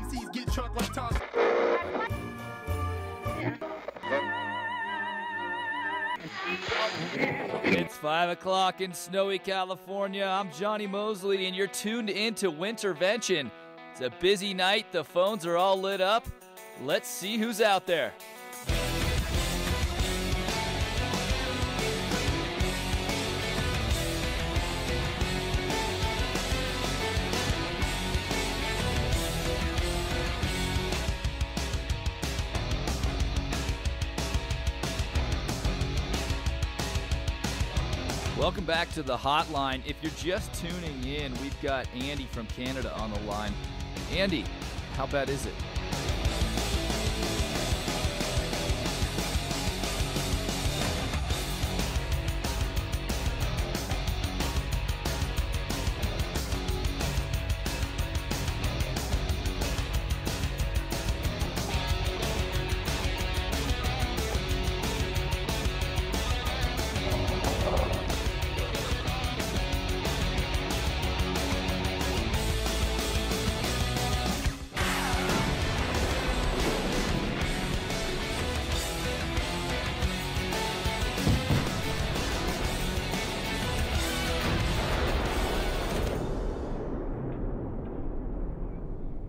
MCs get trucked like Tom. It's 5 o'clock in snowy California. I'm Jonny Moseley, and you're tuned into Wintervention. It's a busy night. The phones are all lit up. Let's see who's out there. Welcome back to the hotline. If you're just tuning in, we've got Andy from Canada on the line. Andy, how bad is it?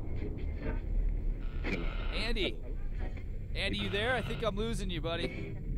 Andy, you there? I think I'm losing you, buddy.